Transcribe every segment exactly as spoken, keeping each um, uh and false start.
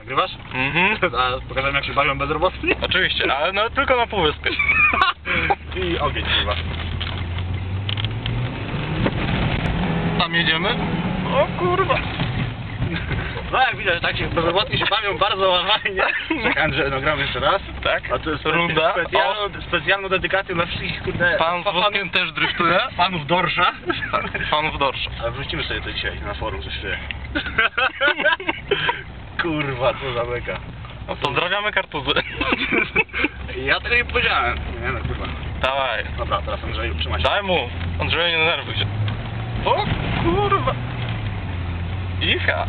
Nagrywasz? Mhm. A pokażemy jak się bawią bezrobotni? Oczywiście, ale no tylko na półwyspie. I ogień chyba. Tam jedziemy? O kurwa. No jak widać, tak się bezrobotni się bawią bardzo fajnie. Tak, Andrzej, no gramy jeszcze raz. Tak? A to jest Runda. specjalną, specjalną dedykację dla wszystkich, kurde, Pan z wózkiem też driftuje? fanów dorsza. Tak, fanów dorsza. Ale wrzucimy sobie to dzisiaj na forum, coś się. Kurwa, co za beka. Pozdrawiamy kartuzy. Ja tego nie powiedziałem. Nie no, kurwa. Dawaj. Dobra, teraz Andrzeju, trzymaj się. Daj mu. Andrzeju, nie denerwuj się. O kurwa. Icha.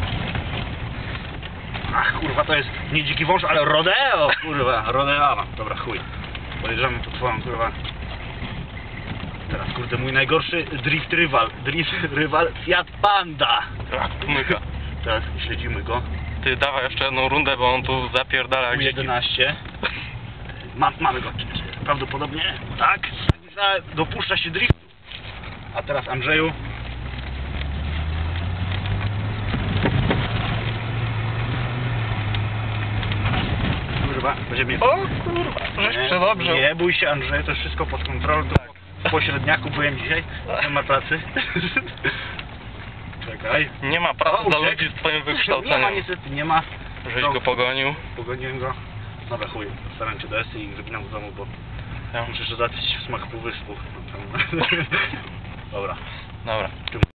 Ach, kurwa, to jest nie dziki wąż, ale rodeo, kurwa, rodeo. Dobra, chuj. Podjeżdżamy tu twoją, kurwa. Teraz, kurde, mój najgorszy drift rywal. Drift rywal Fiat Panda. Tak, myka. Teraz śledzimy go. Ty dawaj jeszcze jedną rundę, bo on tu zapierdala jak U dziki. jedenaście. Ma, mamy go. Prawdopodobnie. Tak. Dopuszcza się drift. A teraz Andrzeju. Kurwa, będzie mnie... O kurwa, żeś przedobrzył. Nie bój się, Andrzej, to jest wszystko pod kontrolą. Tak. W pośredniaku byłem dzisiaj, nie ma pracy. Czekaj. Nie ma pracy O, dla uciekł. ludzi z twoim Nie ma, wykształceniem. niestety nie ma. Żeś No, go pogonił. Pogoniłem go. Dobra, chuj, staram cię do esy i wyginam z domu, bo Ja. muszę jeszcze zacząć smak półwyspu. Dobra. Dobra.